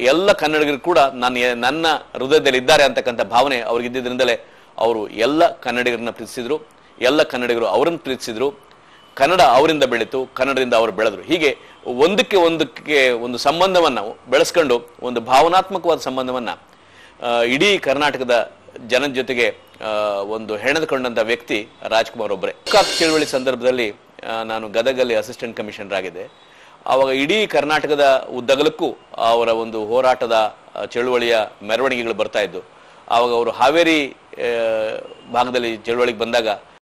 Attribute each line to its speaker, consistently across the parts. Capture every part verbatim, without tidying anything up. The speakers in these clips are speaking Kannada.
Speaker 1: ಎಲ್ಲ ಕನ್ನಡಿಗರು ಕೂಡ ನನ್ನ ನನ್ನ ಹೃದಯದಲ್ಲಿ ಇದ್ದಾರೆ ಅಂತಕ್ಕಂಥ ಭಾವನೆ ಅವ್ರಿಗಿದ್ದಿದ್ರಿಂದಲೇ ಅವರು ಎಲ್ಲ ಕನ್ನಡಿಗರನ್ನ ಪ್ರೀತಿಸಿದ್ರು, ಎಲ್ಲ ಕನ್ನಡಿಗರು ಅವರನ್ನು ಪ್ರೀತಿಸಿದ್ರು. ಕನ್ನಡ ಅವರಿಂದ ಬೆಳೀತು, ಕನ್ನಡದಿಂದ ಅವರು ಬೆಳೆದ್ರು. ಹೀಗೆ ಒಂದಕ್ಕೆ ಒಂದಕ್ಕೆ ಒಂದು ಸಂಬಂಧವನ್ನ ಬೆಳೆಸ್ಕೊಂಡು ಒಂದು ಭಾವನಾತ್ಮಕವಾದ ಸಂಬಂಧವನ್ನ ಇಡೀ ಕರ್ನಾಟಕದ ಜನದ ಜೊತೆಗೆ ಒಂದು ಹೆಣೆದುಕೊಂಡಂತ ವ್ಯಕ್ತಿ ರಾಜ್ಕುಮಾರ್ ಒಬ್ಬರೇ. ಗೋಕಾಕ್ ಚಳವಳಿ ಸಂದರ್ಭದಲ್ಲಿ ನಾನು ಗದಗಲ್ಲಿ ಅಸಿಸ್ಟೆಂಟ್ ಕಮಿಷನರ್ ಆಗಿದ್ದೆ. ಆವಾಗ ಇಡೀ ಕರ್ನಾಟಕದ ಉದ್ದಗಲಕ್ಕೂ ಅವರ ಒಂದು ಹೋರಾಟದ ಚಳುವಳಿಯ ಮೆರವಣಿಗೆಗಳು ಬರ್ತಾ ಇದ್ದು. ಆವಾಗ ಅವರು ಹಾವೇರಿ ಭಾಗದಲ್ಲಿ ಚಳುವಳಿಗೆ ಬಂದಾಗ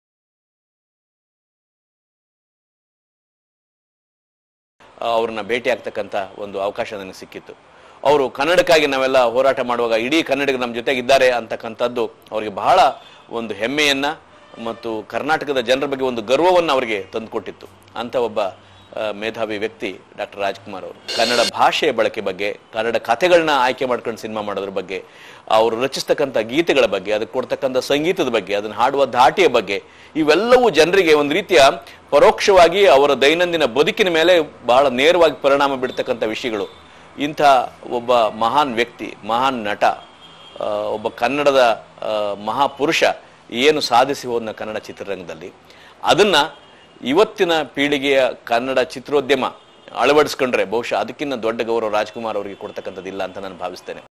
Speaker 1: ಅವ್ರನ್ನ ಭೇಟಿ ಆಗ್ತಕ್ಕಂಥ ಒಂದು ಅವಕಾಶ ನನಗೆ ಸಿಕ್ಕಿತ್ತು. ಅವರು ಕನ್ನಡಕ್ಕಾಗಿ ನಾವೆಲ್ಲ ಹೋರಾಟ ಮಾಡುವಾಗ ಇಡೀ ಕನ್ನಡಿಗರು ನಮ್ಮ ಜೊತೆಗಿದ್ದಾರೆ ಅಂತಕ್ಕಂಥದ್ದು ಅವರಿಗೆ ಬಹಳ ಒಂದು ಹೆಮ್ಮೆಯನ್ನ ಮತ್ತು ಕರ್ನಾಟಕದ ಜನರ ಬಗ್ಗೆ ಒಂದು ಗರ್ವವನ್ನು ಅವರಿಗೆ ತಂದುಕೊಟ್ಟಿತ್ತು. ಅಂತ ಒಬ್ಬ ಮೇಧಾವಿ ವ್ಯಕ್ತಿ ಡಾಕ್ಟರ್ ರಾಜ್ಕುಮಾರ್ ಅವರು. ಕನ್ನಡ ಭಾಷೆಯ ಬಳಕೆ ಬಗ್ಗೆ, ಕನ್ನಡ ಕಥೆಗಳನ್ನ ಆಯ್ಕೆ ಮಾಡ್ಕೊಂಡು ಸಿನಿಮಾ ಮಾಡೋದ್ರ ಬಗ್ಗೆ, ಅವರು ರಚಿಸ್ತಕ್ಕಂಥ ಗೀತೆಗಳ ಬಗ್ಗೆ, ಅದಕ್ಕೆ ಕೊಡ್ತಕ್ಕಂಥ ಸಂಗೀತದ ಬಗ್ಗೆ, ಅದನ್ನು ಹಾಡುವ ಧಾಟಿಯ ಬಗ್ಗೆ, ಇವೆಲ್ಲವೂ ಜನರಿಗೆ ಒಂದು ರೀತಿಯ ಪರೋಕ್ಷವಾಗಿ ಅವರ ದೈನಂದಿನ ಬದುಕಿನ ಮೇಲೆ ಬಹಳ ನೇರವಾಗಿ ಪರಿಣಾಮ ಬೀಳ್ತಕ್ಕಂಥ ವಿಷಯಗಳು. ಇಂಥ ಒಬ್ಬ ಮಹಾನ್ ವ್ಯಕ್ತಿ, ಮಹಾನ್ ನಟ, ಒಬ್ಬ ಕನ್ನಡದ ಮಹಾಪುರುಷ ಏನು ಸಾಧಿಸಿ ಹೋದ್ನ ಕನ್ನಡ ಚಿತ್ರರಂಗದಲ್ಲಿ, ಅದನ್ನ ಇವತ್ತಿನ ಪೀಳಿಗೆಯ ಕನ್ನಡ ಚಿತ್ರೋದ್ಯಮ ಅಳವಡಿಸ್ಕೊಂಡ್ರೆ ಬಹುಶಃ ಅದಕ್ಕಿಂತ ದೊಡ್ಡ ಗೌರವ ರಾಜ್ಕುಮಾರ್ ಅವರಿಗೆ ಕೊಡ್ತಕ್ಕಂಥದ್ದಿಲ್ಲ ಅಂತ ನಾನು ಭಾವಿಸ್ತೇನೆ.